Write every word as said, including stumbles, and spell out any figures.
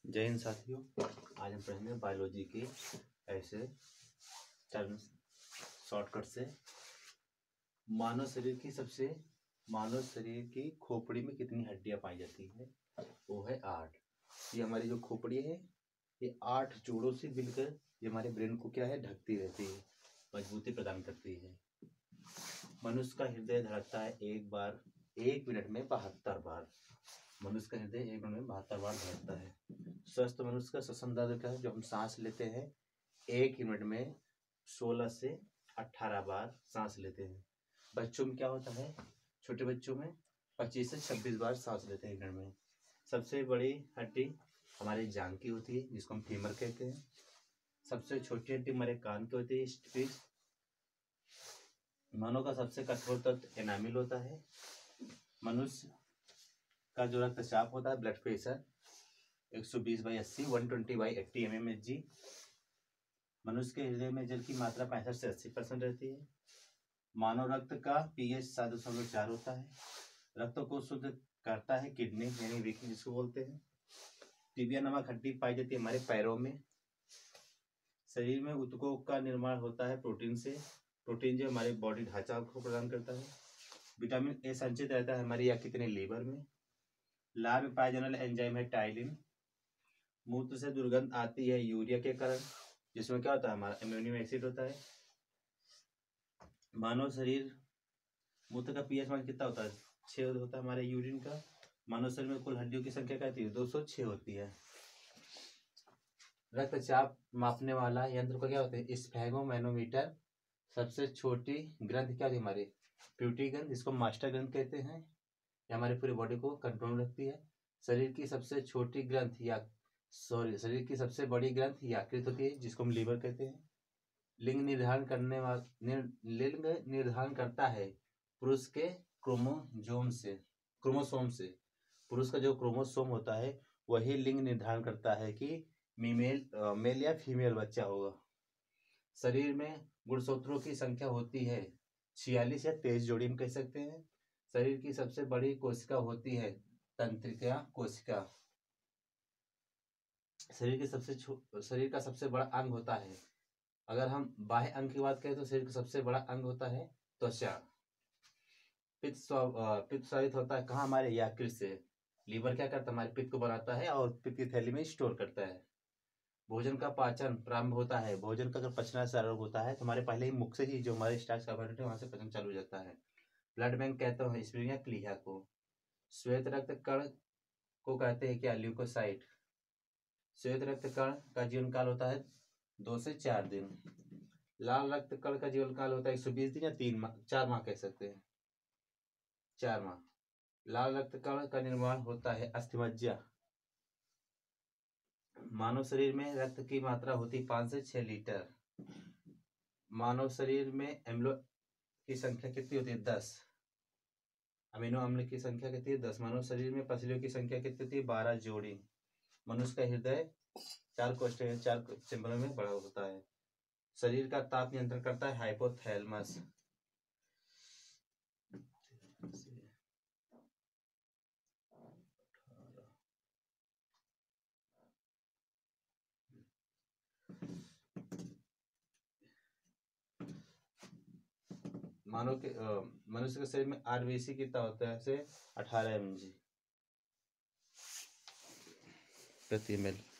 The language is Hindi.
जय हिंद साथियों, आज हम पढ़ेंगे बायोलॉजी के ऐसे टर्म्स शॉर्टकट से। मानव शरीर की सबसे मानव शरीर की खोपड़ी में कितनी हड्डियां पाई जाती है? वो है आठ। ये हमारी जो खोपड़ी है ये आठ जोड़ों से मिलकर ये हमारे ब्रेन को क्या है ढकती रहती है, मजबूती प्रदान करती है। मनुष्य का हृदय धड़कता है एक बार एक मिनट में बहत्तर बार। मनुष्य का हृदय एक मिनट में बहत्तर बार धड़कता है। स्वस्थ मनुष्य का श्वसन दर क्या है, जो हम सांस लेते हैं एक मिनट में सोलह से अठारह बार सांस लेते हैं। बच्चों में क्या होता है, छोटे बच्चों में पच्चीस से छब्बीस बार सांस लेते हैं एक मिनट में। सबसे बड़ी हड्डी हमारे जांघ की होती है, जिसको हम फीमर कहते हैं। सबसे छोटी हड्डी हमारे कान की होती है, स्टिपिस। मानव का सबसे कठोर तत्व एनामिल होता है। मनुष्य का जो रक्तचाप होता है, ब्लड प्रेशर एक सौ बीस बाई अस्सी, एक सौ बीस बाई अस्सी एम एम एच जी। मनुष्य के हृदय में जल की मात्रा पैंसठ से अस्सी परसेंट रहती है। मानव रक्त का पीएच सात दशमलव चार होता है। रक्त को शुद्ध करता है किडनी यानी विकी जिसको बोलते हैं। टिबिया नामक हड्डी पाई जाती है हमारे पैरों में। शरीर में ऊतकों का निर्माण होता है प्रोटीन से। प्रोटीन जो हमारे बॉडी ढांचा को प्रदान करता है। विटामिन ए संचित रहता है हमारी या कितने लीवर में। लार में पाया जाने वाला एंजाइम है टाइलिन। मूत्र से दुर्गंध आती है यूरिया के कारण, जिसमें क्या होता है हमारा अमोनियम एसिड होता है। मानव शरीर मूत्र का पीएच मान कितना होता है, छः होता है हमारे यूरिन का। मानव शरीर में कुल हड्डियों की संख्या क्या होती है, दो सौ छः होती है। रक्तचाप मापने वाला यंत्र को क्या होता है, स्फेगोमैनोमीटर। सबसे छोटी ग्रंथ क्या होती है हमारी, प्यूटी ग्रंथ, जिसको मास्टर ग्रंथ कहते हैं। ये हमारी पूरी बॉडी को कंट्रोल रखती है। शरीर की सबसे छोटी ग्रंथ या सॉरी शरीर की सबसे बड़ी ग्रंथ यकृत होती है, जिसको हम लीवर कहते हैं। लिंग निर्धारण करने वाला लिंग निर्धारण करता है पुरुष के क्रोमोजोम से क्रोमोसोम से। पुरुष का जो क्रोमोसोम होता है वही लिंग निर्धारण करता है कि मीमेल मेल या फीमेल बच्चा होगा। शरीर में गुणसूत्रों की संख्या होती है छियालीस या तेईस जोड़ी हम कह सकते हैं। शरीर की सबसे बड़ी कोशिका होती है तंत्रिका कोशिका। शरीर के सबसे शरीर का सबसे बड़ा अंग होता है, अगर हम बाह्य अंग की बात करें तो शरीर का सबसे बड़ा अंग होता है त्वचा। पित्त पित्त स्रावित होता है कहाँ, हमारे यकृत से। लीवर क्या करता है, हमारे पित्त को बनाता है और पित्त की थैली में स्टोर करता है। भोजन का पाचन प्रारंभ होता है, भोजन का अगर पचना से आरंभ होता है तो हमारे पहले ही मुख से ही जो हमारे स्टार्च कार्बोहाइड्रेट है वहां से पचन चालू हो जाता है। ब्लड बैंक कहते हैं स्प्लीन या प्लीहा को। श्वेत रक्त कण को कहते हैं क्या, ल्यूकोसाइट। श्वेत रक्त कण का जीवन काल होता है दो से चार दिन। लाल रक्त कण का जीवन काल होता है एक सौ बीस दिन या तीन माह चार माह कह सकते हैं, चार माह। लाल रक्त कण का निर्माण होता है अस्थिमज्जा। मानव शरीर में रक्त की मात्रा होती है पाँच से छह लीटर। मानव शरीर में एम्लो की संख्या कितनी होती है, दस। अमीनो अम्ल की संख्या कितनी है, दस। मानव शरीर में पसलियों की संख्या कितनी होती है, बारह जोड़ी। मनुष्य का हृदय चार कोष्ठक चार चैम्बरों में बड़ा होता है। शरीर का ताप नियंत्रण करता है हाइपोथैलेमस। मानव के मनुष्य के शरीर में आरबीसी कितना होता है, से अठारह एम जी प्रति एम एल।